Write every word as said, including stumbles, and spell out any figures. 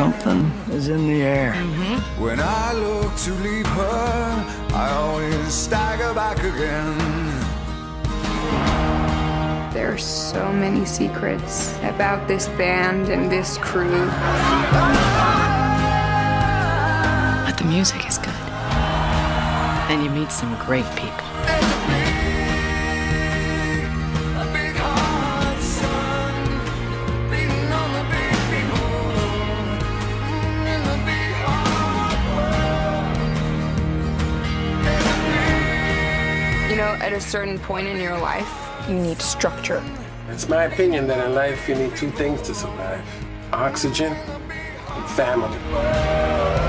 Something is in the air. Mm-hmm. When I look to leave her, I always stagger back again. There are so many secrets about this band and this crew. But the music is good. And you meet some great people. You know, at a certain point in your life, you need structure. It's my opinion that in life you need two things to survive: oxygen and family.